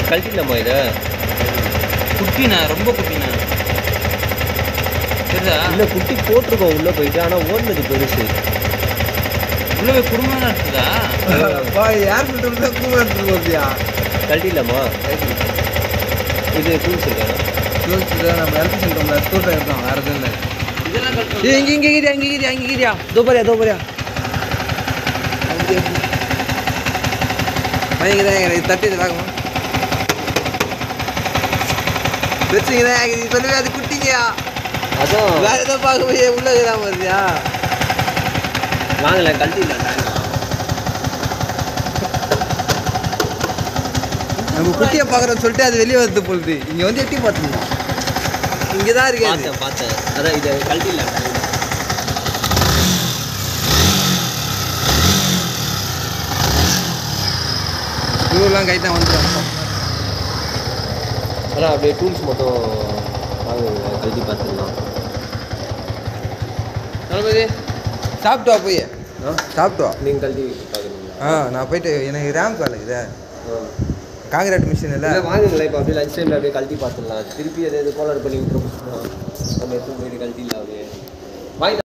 கழட்டிடலாமா இதை? குட்டிண்ணா, ரொம்ப குட்டிண்ணா. சரிதா? இல்லை குட்டி போட்டிருக்கோம் உள்ளே போயிட்டு, ஆனால் ஓடுனது பெருசு. உள்ளே போய் குடும்பம் நடத்துதா? ஏர் ஃபில்டர் குடும்பம் எடுத்துட்டு போதியா? கழட்டிடலாமா? இது டூல்ஸ் இருக்கா? டூல்ஸ் நம்ம ஹெல்த் சென்டர்ல ஸ்கூட்டர் இருக்கோம், வேறு எதுவும் இல்லை. இதெல்லாம் கட் இங்கே தோப்பரியா பயங்கர தட்டி இது வாங்கம்மா. பிரச்சனைதான் ஆகுது சொல்லவே, அது குட்டிங்கயா. அதான் வேற ஏதோ பார்க்க போய் உள்ள இருக்கிறாம வருதியா? வாங்கல கழட்டிடலாம். நம்ம குட்டியை பார்க்குறோன்னு சொல்லிட்டு அது வெளியே வருது பொழுது. இங்கே வந்து எட்டி பார்த்துருந்தோம், இங்கே தான் இருக்காது. பார்த்தேன். அதான் இதை கழட்டிடலாம். ஸ்க்ரூலாம் கைட்டாக வந்துடும். அதான் அப்படியே டூல்ஸ் மட்டும் வாங்க, கழட்டி பார்த்துடலாம். சாப்பிட்டு வா போய். சாப்பிட்டு வா. நீங்கள் கழட்டி பார்க்குறீங்களா? நான் போயிட்டு எனக்கு ரேம்ப் வேலை இருக்குது. காங்கிரீட் மிஷின் இல்லை வாங்குங்களேன். இப்போ அப்படியே லஞ்ச் டைமில் அப்படியே கழட்டி பார்த்துடலாம். திருப்பி எதாவது கோளாறு பண்ணி விட்டுருப்போம், நம்ம எடுத்து போயிட்டு கழட்டிடலாம் அப்படியே. வாங்கி